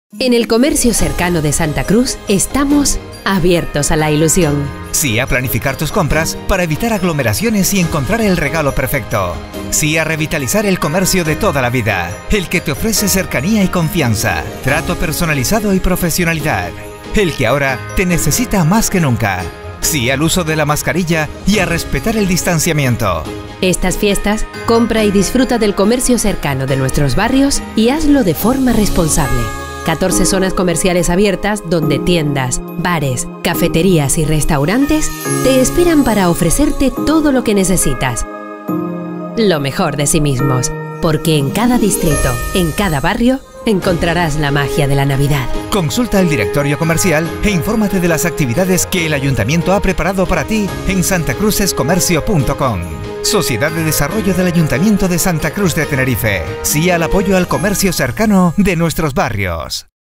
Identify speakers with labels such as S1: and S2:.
S1: En el comercio cercano de Santa Cruz estamos abiertos a la ilusión.
S2: Sí a planificar tus compras para evitar aglomeraciones y encontrar el regalo perfecto. Sí a revitalizar el comercio de toda la vida, el que te ofrece cercanía y confianza, trato personalizado y profesionalidad, el que ahora te necesita más que nunca. Sí al uso de la mascarilla y a respetar el distanciamiento.
S1: Estas fiestas, compra y disfruta del comercio cercano de nuestros barrios y hazlo de forma responsable. 14 zonas comerciales abiertas donde tiendas, bares, cafeterías y restaurantes te esperan para ofrecerte todo lo que necesitas. Lo mejor de sí mismos, porque en cada distrito, en cada barrio, encontrarás la magia de la Navidad.
S2: Consulta el directorio comercial e infórmate de las actividades que el Ayuntamiento ha preparado para ti en santacruzescomercio.com. Sociedad de Desarrollo del Ayuntamiento de Santa Cruz de Tenerife. Sí al apoyo al comercio cercano de nuestros barrios.